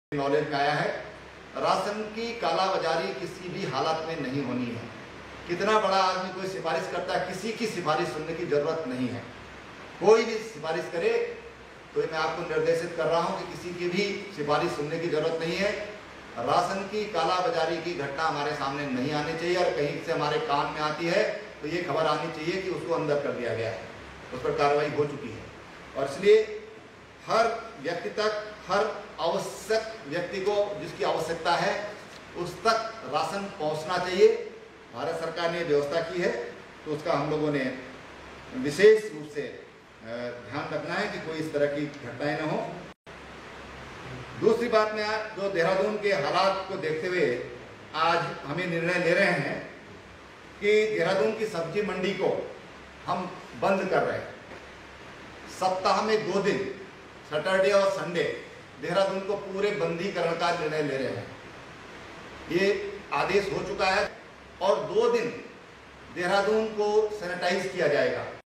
Knowledge में आया है, राशन की कालाबाजारी किसी भी हालत में नहीं होनी है। कितना बड़ा आदमी कोई सिफारिश करता है, किसी की सिफारिश सुनने की जरूरत नहीं है। कोई भी सिफारिश करे तो मैं आपको निर्देशित कर रहा हूं कि किसी की भी सिफारिश सुनने की जरूरत नहीं है। राशन की कालाबाजारी की घटना हमारे सामने नहीं आनी चाहिए, और कहीं से हमारे कान में आती है तो ये खबर आनी चाहिए कि उसको अंदर कर दिया गया है, उस पर कार्रवाई हो चुकी है। और इसलिए हर व्यक्ति तक, हर आवश्यक व्यक्ति को जिसकी आवश्यकता है उस तक राशन पहुंचना चाहिए। भारत सरकार ने व्यवस्था की है तो उसका हम लोगों ने विशेष रूप से ध्यान रखना है कि कोई इस तरह की घटनाएं न हो। दूसरी बात में जो देहरादून के हालात को देखते हुए आज हमें निर्णय ले रहे हैं कि देहरादून की सब्जी मंडी को हम बंद कर रहे हैं। सप्ताह में 2 दिन, सैटरडे और संडे, देहरादून को पूरे बंदीकरण का निर्णय ले रहे हैं। ये आदेश हो चुका है और 2 दिन देहरादून को सैनिटाइज किया जाएगा।